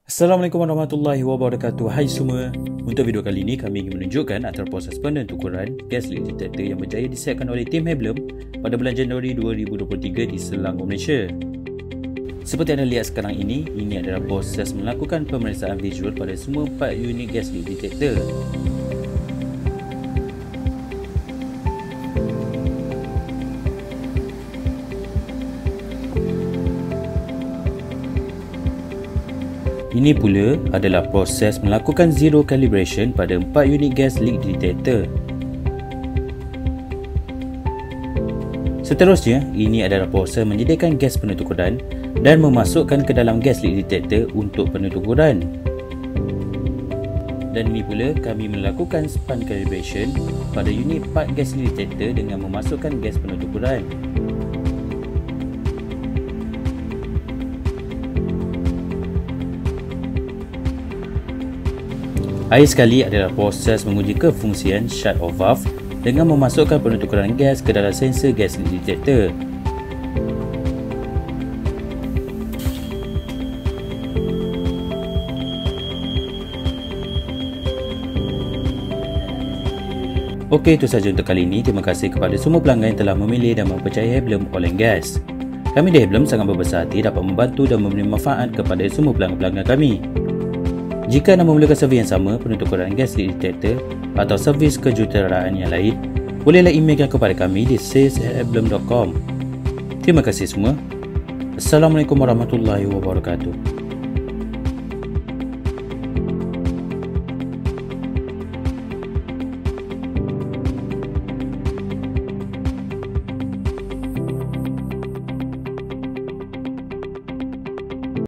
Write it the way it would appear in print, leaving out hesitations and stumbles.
Assalamualaikum warahmatullahi wabarakatuh. Hai semua. Untuk video kali ini kami ingin menunjukkan antara proses penentukuran gas leak detector yang berjaya disiapkan oleh tim Heblem pada bulan Januari 2023 di Selangor, Malaysia. Seperti anda lihat sekarang ini adalah proses melakukan pemeriksaan visual pada semua 4 unit gas leak detector. Ini pula adalah proses melakukan zero calibration pada 4 unit gas leak detector. Seterusnya, ini adalah proses menyediakan gas penuturan dan memasukkan ke dalam gas leak detector untuk penuturan. Dan ini pula kami melakukan span calibration pada unit part gas leak detector dengan memasukkan gas penuturan. Akhir sekali adalah proses menguji kefungsian shut off valve dengan memasukkan penuturan gas ke dalam sensor gas leak detector. Okey, itu sahaja untuk kali ini. Terima kasih kepada semua pelanggan yang telah memilih dan mempercayai Heblem Oil & Gas. Kami di Heblem sangat berbesar hati dapat membantu dan memberi manfaat kepada semua pelanggan-pelanggan kami. Jika anda memerlukan servis yang sama, penuturan gas leak detector atau servis kejuruteraan yang lain, bolehlah emailkan kepada kami di sales@heblem.com. Terima kasih semua. Assalamualaikum warahmatullahi wabarakatuh.